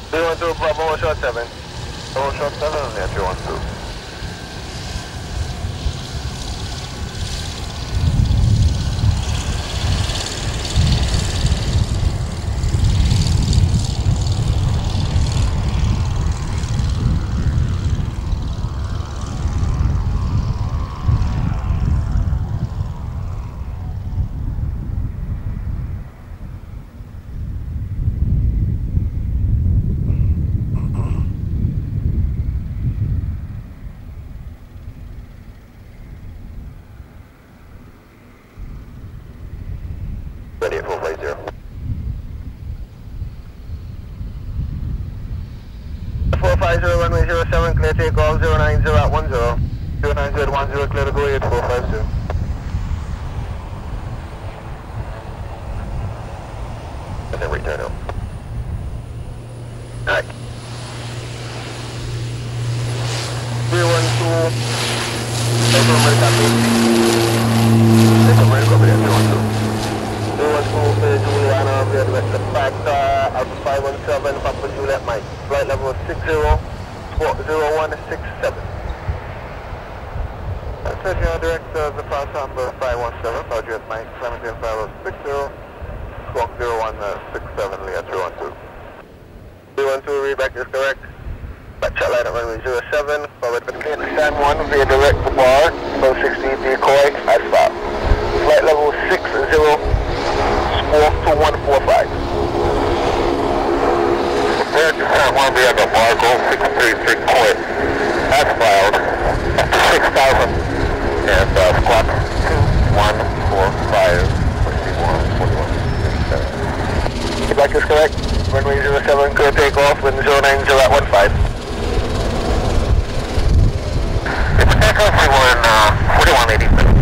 312 Bravo short 7. Bravo short 7 and there 312. Ready at 450. 450 runway 07, clear takeoff 090 at 10. 090 at 10, clear to go 8450. And then return home. Alright. 312. That's America, that's America, 312. 312 for Juliana, we are with the factor Alpha 517, Papa Juliet Mike. Flight level 60, squawk 0167. Sergio, director of the flight number 517, Papa Juliet Mike, Clementine 5060, squawk 0167, Leah 312. 312, readback is correct. Back chat line at runway 07, forward with clear to San Juan via direct to bar, low 60 decoy, at stop. Flight level 60, squawk 2145. Prepare to San Juan via the bar, go 633 coy, as filed, up to 6,000, and squawk 2145, 41, 41, 57. Feedback is correct, runway 07, clear takeoff, wind 090 at 15. It's takeoff, we were in 4187.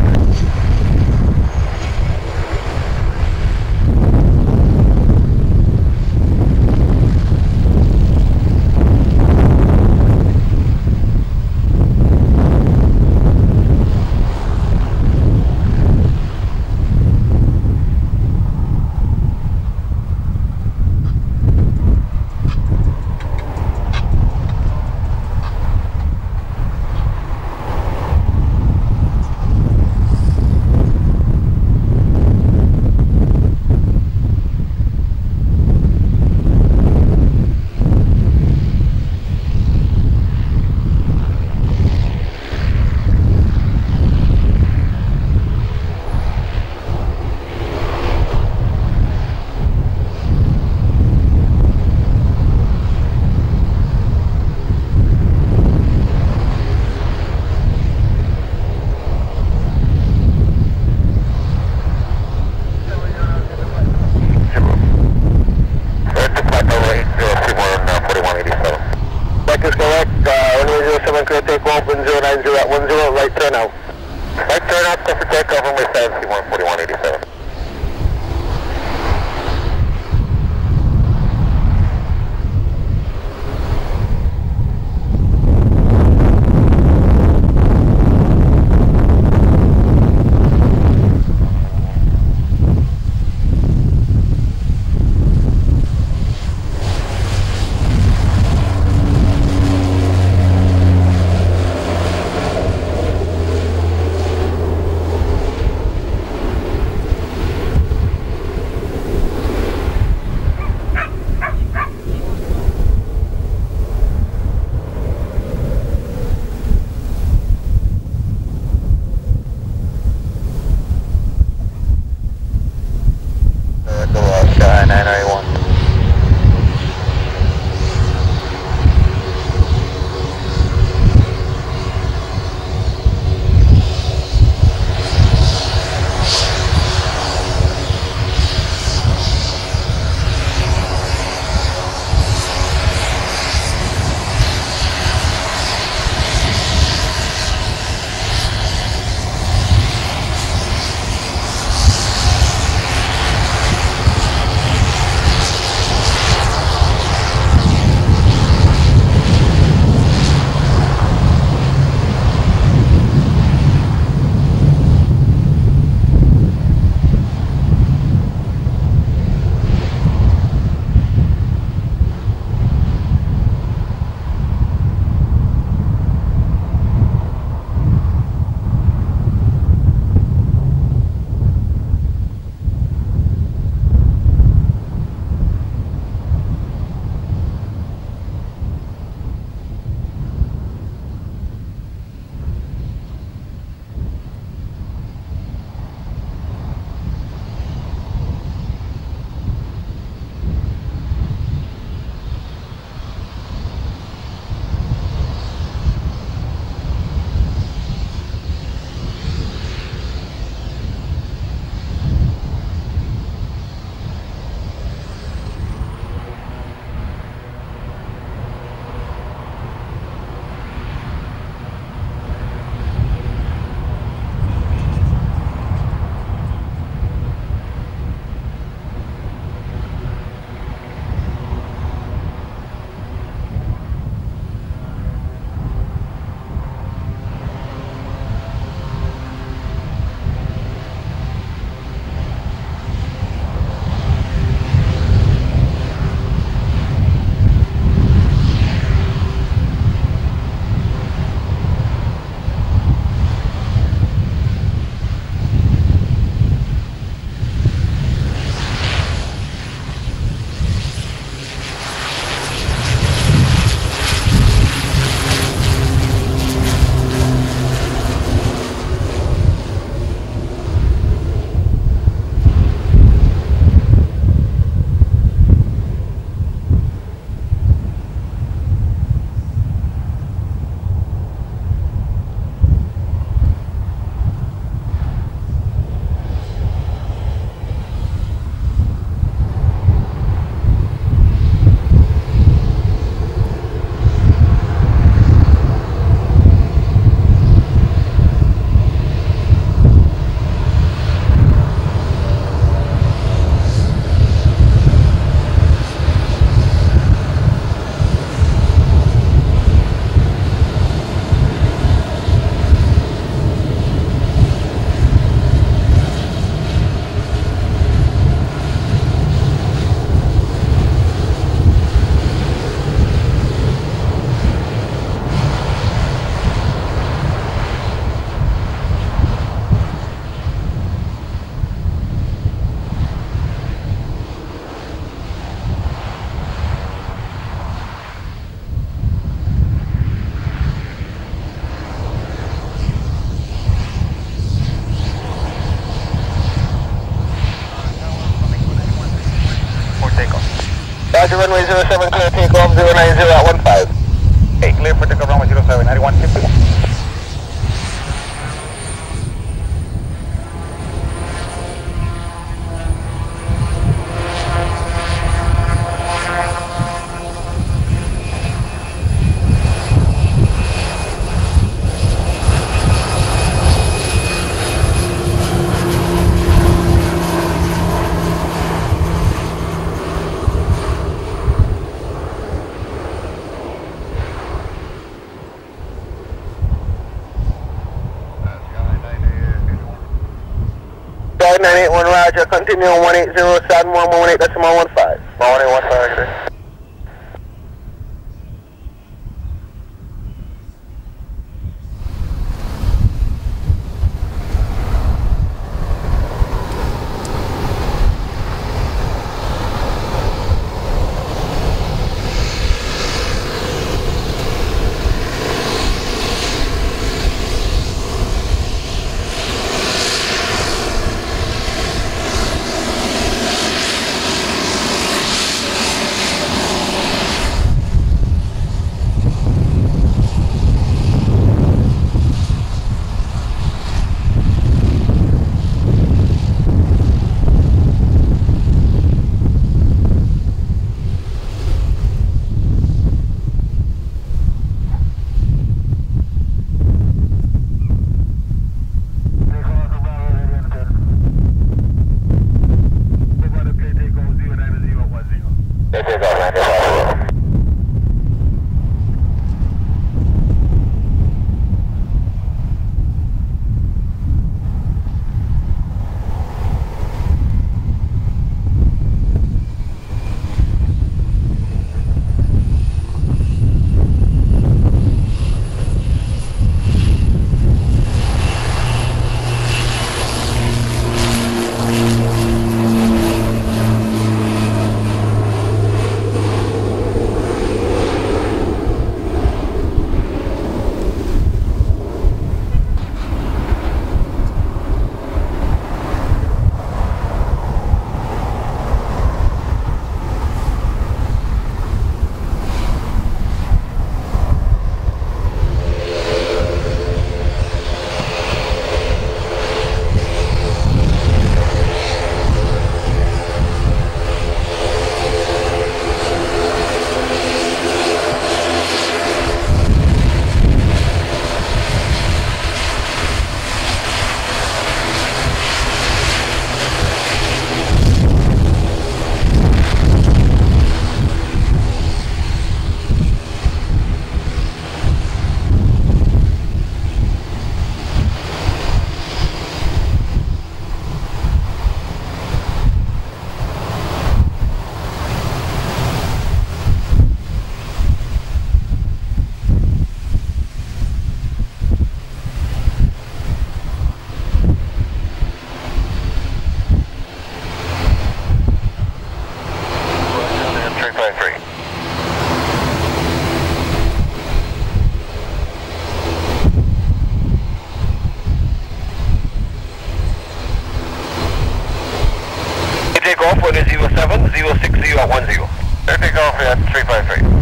Roger, runway 07, clear takeoff 090 at 15. Okay, clear for takeoff runway 07, 9150. Sky 981 Roger, continue on 180, Saturn 118, decimal 15. 118, 15, takeoff, weather 07, 060 at 10. Clear takeoff at 353.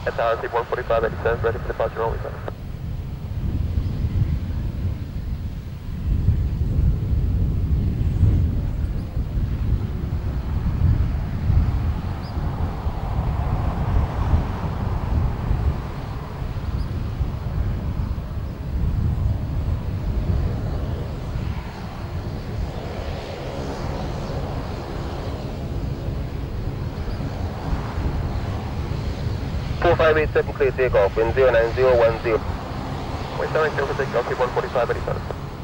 At RC 14587, ready for departure only, sir. Seven clear takeoff, wind 09010. Wait, sorry, clear for takeoff, 14587.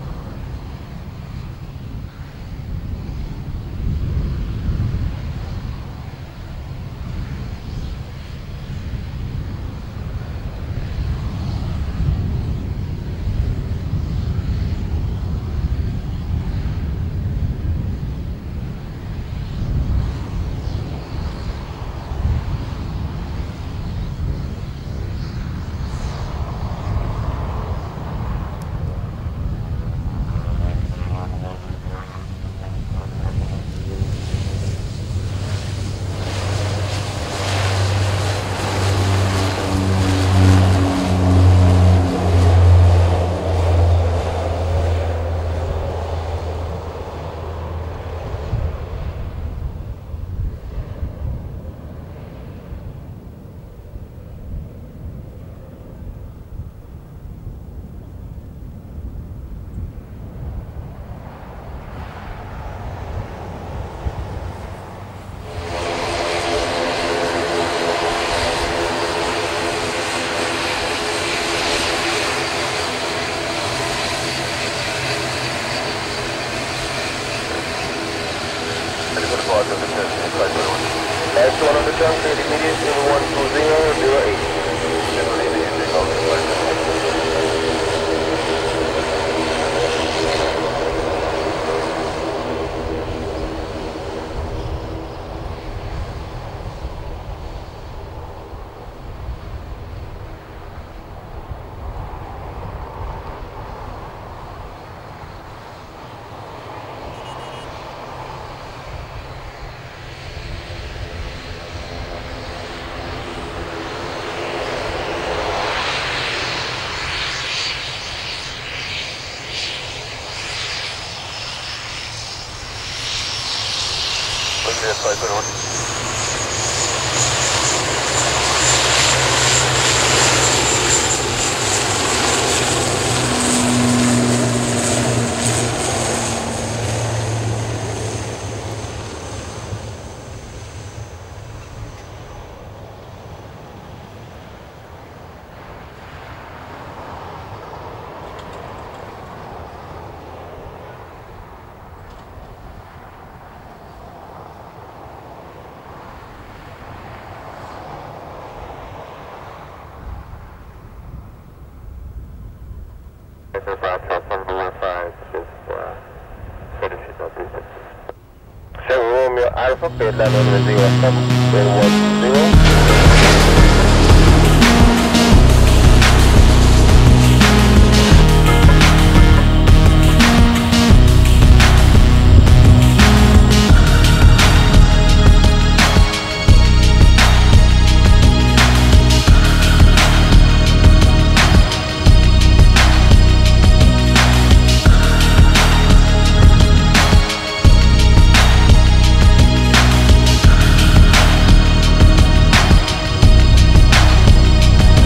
That's one on the jump, immediate in 12008. Alpha, Pedland on 07, wind 10.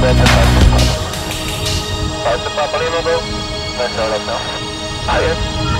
Papa Lima, bro. Let's go. Highest.